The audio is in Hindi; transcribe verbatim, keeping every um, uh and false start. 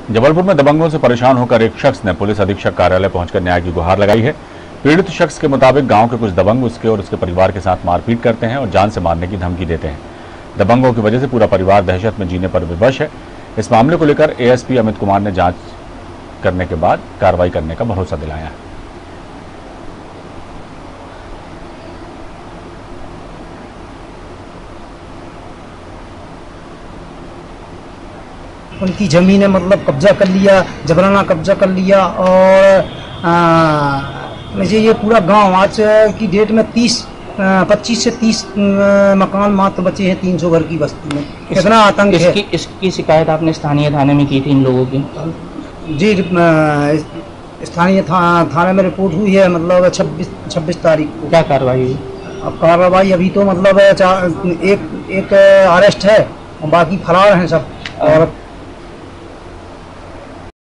जबलपुर में दबंगों से परेशान होकर एक शख्स ने पुलिस अधीक्षक कार्यालय पहुंचकर न्याय की गुहार लगाई है। पीड़ित शख्स के मुताबिक गांव के कुछ दबंग उसके और उसके परिवार के साथ मारपीट करते हैं और जान से मारने की धमकी देते हैं। दबंगों की वजह से पूरा परिवार दहशत में जीने पर विवश है। इस मामले को लेकर एएसपी अमित कुमार ने जांच करने के बाद कार्रवाई करने का भरोसा दिलाया है। उनकी ज़मीनें मतलब कब्जा कर लिया, जबराना कब्जा कर लिया और मुझे ये पूरा गांव आज की डेट में तीस पच्चीस से तीस मकान मात्र बचे हैं तीन सौ घर की बस्ती में। कितना आतंक है। इसकी इसकी शिकायत आपने स्थानीय थाने में की थी इन लोगों की? जी, स्थानीय था, थाने में रिपोर्ट हुई है मतलब छब्बीस छब्बीस तारीख को। क्या कार्रवाई हुई? अब कार्रवाई अभी तो मतलब एक एक अरेस्ट है और बाकी फरार हैं सब। और